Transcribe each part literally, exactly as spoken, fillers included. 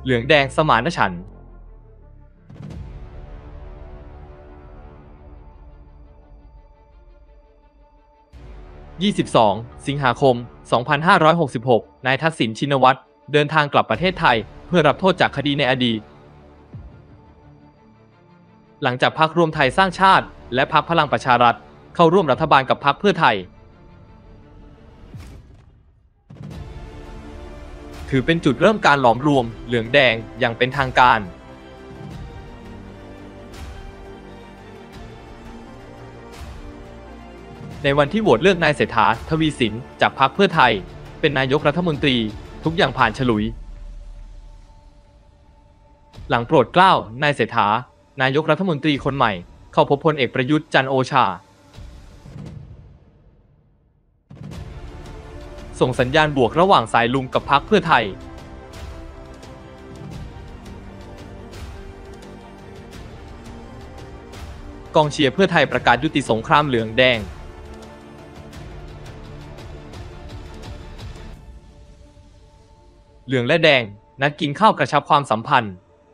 เหลืองแดงสมานฉันท์ยี่สิบสองสิงหาคมสองพันห้าร้อยหกสิบหกนายทักษิณชินวัตรเดินทางกลับประเทศไทยเพื่อรับโทษจากคดีในอดีตหลังจากพรรครวมไทยสร้างชาติและพรรคพลังประชารัฐเข้าร่วมรัฐบาลกับพรรคเพื่อไทยถือเป็นจุดเริ่มการหลอมรวมเหลืองแดงอย่างเป็นทางการในวันที่โหวตเลือกนายเศรษฐา ทวีสินจากพรรคเพื่อไทยเป็นนายกรัฐมนตรีทุกอย่างผ่านฉลุยหลังโปรดเกล้านายเศรษฐานายกรัฐมนตรีคนใหม่เข้าพบพลเอกประยุทธ์จันทร์โอชาส่งสัญญาณบวกระหว่างสายลุงกับพรรคเพื่อไทยกองเชียร์เพื่อไทยประกาศยุติสงครามเหลืองแดงเหลืองและแดงนัดกินข้าวกระชับความสัมพันธ์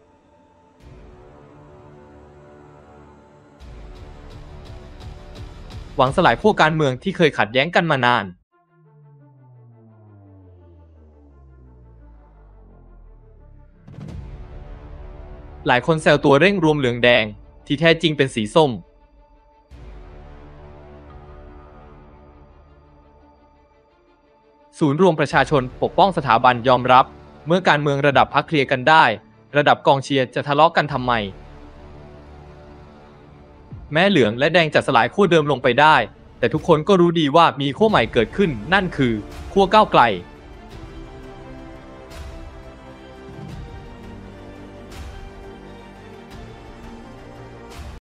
หวังสลายพวกการเมืองที่เคยขัดแย้งกันมานานหลายคนแซวตัวเร่งรวมเหลืองแดงที่แท้จริงเป็นสีส้มศูนย์รวมประชาชนปกป้องสถาบันยอมรับเมื่อการเมืองระดับพรรคเคลียร์กันได้ระดับกองเชียร์จะทะเลาะกันทำไมแม้เหลืองและแดงจะสลายขั้วเดิมลงไปได้แต่ทุกคนก็รู้ดีว่ามีขั้วใหม่เกิดขึ้นนั่นคือขั้วก้าวไกล